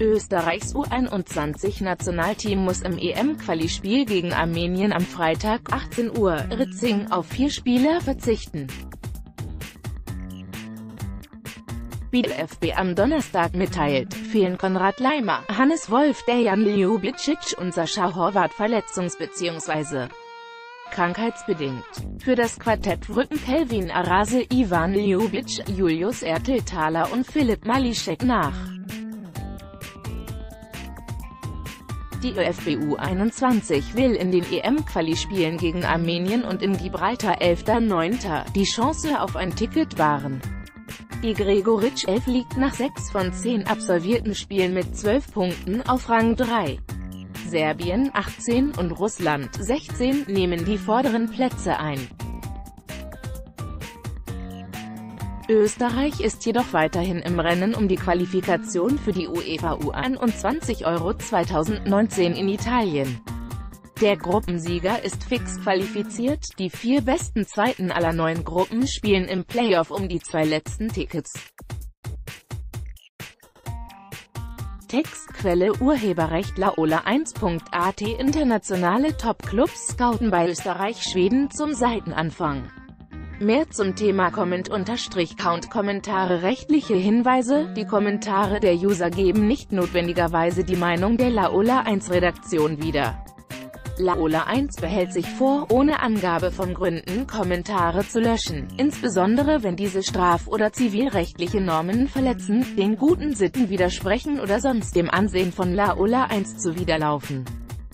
Österreichs U21-Nationalteam muss im EM-Quali-Spiel gegen Armenien am Freitag, 18 Uhr, Ritzing, auf 4 Spieler verzichten. Wie der FB am Donnerstag mitteilt, fehlen Konrad Laimer, Hannes Wolf, Dejan Ljubicic und Sascha Horvath verletzungs- bzw. krankheitsbedingt. Für das Quartett rücken Kelvin Arase, Ivan Ljubic, Julius Ertel-Thaler und Filip Mališek nach. Die ÖFB U21 will in den EM-Quali-Spielen gegen Armenien und in Gibraltar 11.9. die Chance auf ein Ticket wahren. Die Gregoritsch 11 liegt nach 6 von 10 absolvierten Spielen mit 12 Punkten auf Rang 3. Serbien 18 und Russland 16 nehmen die vorderen Plätze ein. Österreich ist jedoch weiterhin im Rennen um die Qualifikation für die UEFA U21 Euro 2019 in Italien. Der Gruppensieger ist fix qualifiziert, die 4 besten Zweiten aller 9 Gruppen spielen im Playoff um die 2 letzten Tickets. Textquelle Urheberrecht Laola1.at Internationale Top-Clubs scouten bei Österreich-Schweden zum Seitenanfang. Mehr zum Thema Comment_Count Kommentare Rechtliche Hinweise: Die Kommentare der User geben nicht notwendigerweise die Meinung der Laola1-Redaktion wieder. Laola1 behält sich vor, ohne Angabe von Gründen Kommentare zu löschen, insbesondere wenn diese straf- oder zivilrechtliche Normen verletzen, den guten Sitten widersprechen oder sonst dem Ansehen von Laola1 zuwiderlaufen.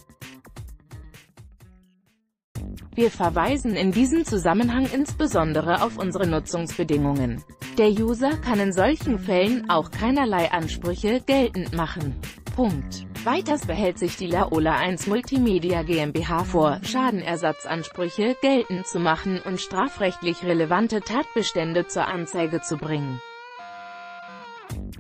Wir verweisen in diesem Zusammenhang insbesondere auf unsere Nutzungsbedingungen. Der User kann in solchen Fällen auch keinerlei Ansprüche geltend machen. Punkt. Weiters behält sich die Laola1 Multimedia GmbH vor, Schadenersatzansprüche geltend zu machen und strafrechtlich relevante Tatbestände zur Anzeige zu bringen.